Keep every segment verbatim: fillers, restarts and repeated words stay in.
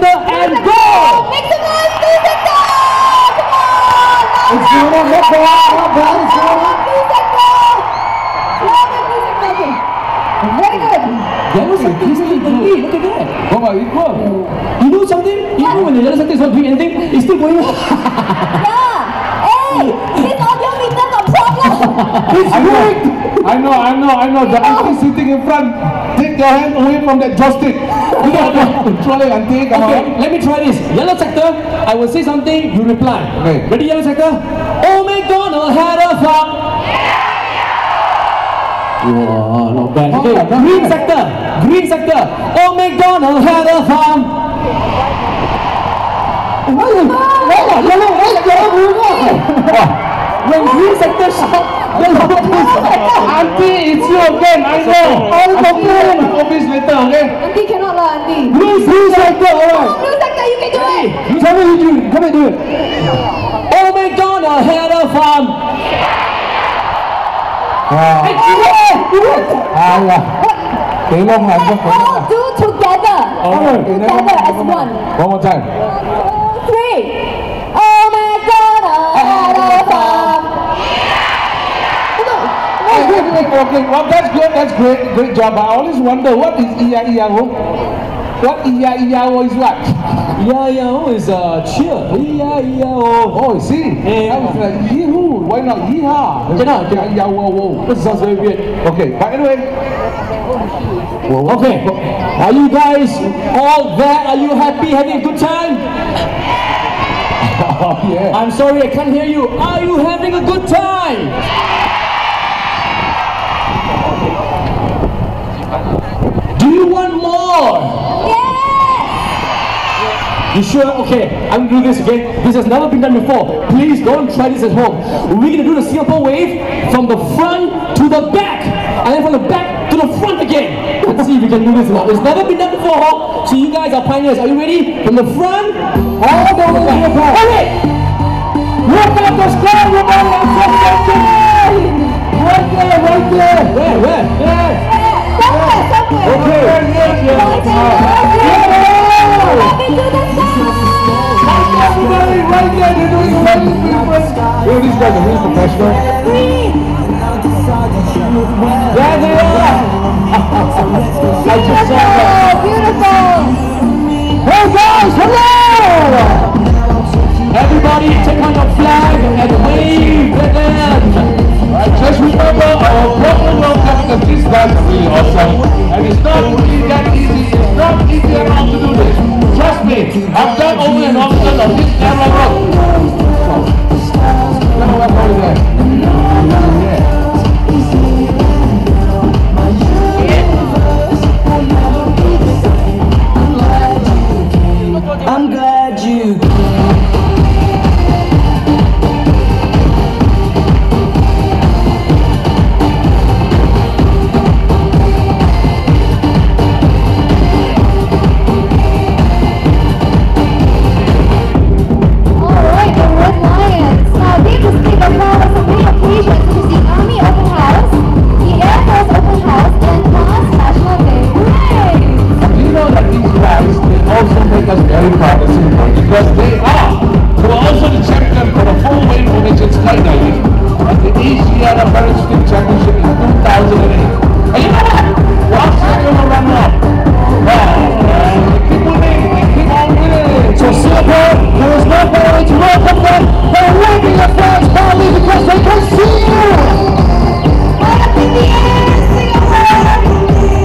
sector and go! Make some noise, blue sector! Come on! It's going on, not bad, not bad, it's going on. Blue sector! Love it, blue sector. Okay. Very good. Yellow sector is still in the lead. Look at that. Come on, equal. You know something? Even when the yellow sector is not doing anything, it's still going on. Yeah. Hey, this audio meter got problem. It's I rigged. know, I know, I know, I know. The auntie sitting in front, take your hand away from that joystick. You know, control it, auntie, come Okay, on. let me try this. Yellow sector, I will say something, you reply. Okay. Ready, yellow sector? Oh, McDonald had a farm. Wow, not bad. Okay, Oh, green not bad. sector, green sector. Oh, McDonald had a farm. When green sector shout, yellow sector. Auntie, it's you again, I know. I'll complain in my office later, okay? Auntie cannot lah, auntie. Blue, blue sector, alright. Blue sector, you can do it. You tell me you do it. Come and do it. Oh, McDonald had a farm. Ah, Hey, do it! Do it! ah, yeah. Kỹ lông là Let's all do together. Alright, Together as one. One more time. Three. Oh McDonald had a farm. Okay, okay, okay. Well, that's good. That's great. Great job. I always wonder what is E I E I O? What E I E I O is what? E I E I O is uh, cheer. E I E I O. Oh, see? Yeah. I was like, yee-hoo. Why not yeehaw? Cannot, cannot. E I E I O. This sounds very weird. Okay, but anyway. Okay. Are you guys all there? Are you happy? Having a good time? Oh, yeah. I'm sorry, I can't hear you. Are you having a good time? Do you want more? You sure? Okay, I'm gonna do this again. This has never been done before. Please don't try this at home. We're gonna do the Singapore wave from the front to the back, and then from the back to the front again. Let's see if we can do this now. It's never been done before, so you guys are pioneers. Are you ready? From the front, all the way to the back. Alright! Look at the sky, everybody! Right there, right there! Where, where? There! Somewhere, somewhere. Okay. Everybody, right there, they're doing amazing things. You know, these guys are really professional. There they are! I just saw that. Beautiful. Hey guys, hello! Everybody take on your flag and wave at them. Right, just remember our proper welcome because these guys are really awesome. And it's not really that easy. It's not easy at all to do this. Trust me, I've done over and over again on this camera road. Let me walk over there. Yeah. I'm glad you Alright, the Red Lions. Now they receive a call of some big occasions, which is the Army Open House, the Air Force Open House, and Mars National Day. Hooray! Do you know that these guys, they also make us very proud of Singapore because they are, they were also the champion for the full weight formation skydiving at the Asiana Paralympic Championship in two thousand eight. And you know what? Last year they were runner-up. Wow, man, they keep winning, they keep on winning. So Singapore, there is no better way to welcome them than waving your flags proudly because they can see you! Right up in the air, Singapore!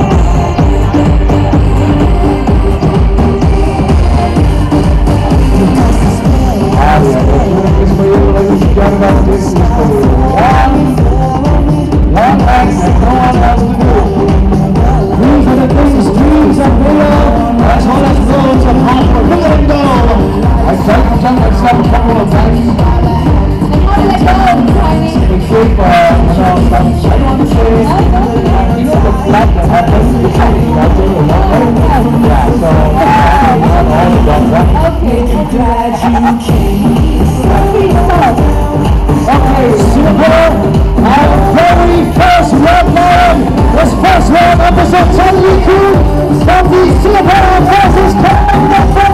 Ah, yeah, this is for you, ladies and gentlemen, this is for you. One, one act that no one else to do. These are the things dreams are real, as well as roads of hard for real and go! I tried to tell myself a couple of times. And how did that go, Tiny? In shape, uh, you know, but I don't want to say, you know, the flood that happened, it's not flooding, you know, yeah, so, I'm all about that. Okay, I'm glad you came. Okay, Singapore, our very first Red Lion was first round episode ten Liku from the Singapore Forces Command.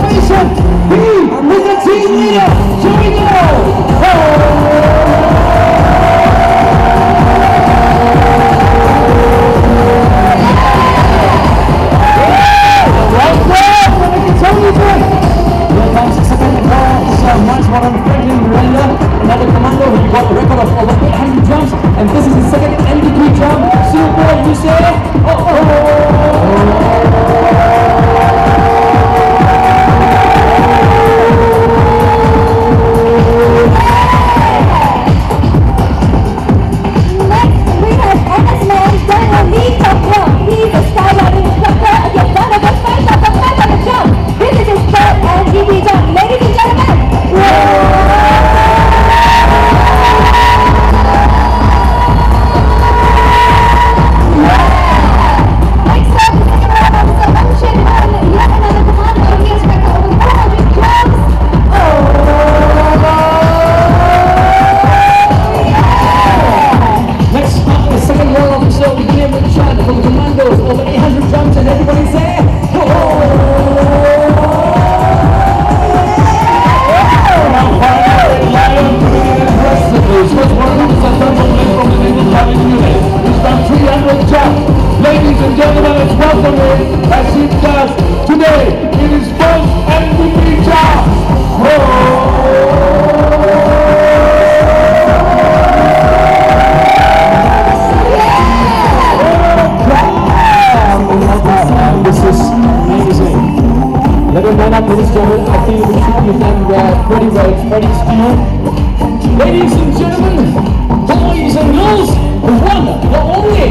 up, ladies and gentlemen. I think we should give them their pretty well, pretty stew. Ladies and gentlemen, boys and girls, the one, the only.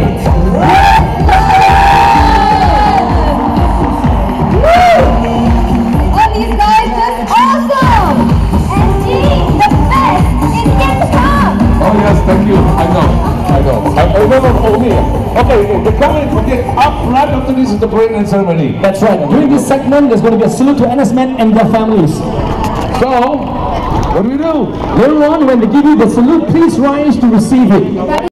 All these guys just awesome! And G, the best is yet to come! Oh yes, thank you. I know, I know. I, I remember for me. Okay, the coming forget up right after this is the parade and ceremony. That's right. During this segment, there's going to be a salute to N S men and their families. So, what do we do? Later on, when they give you the salute, please rise to receive it.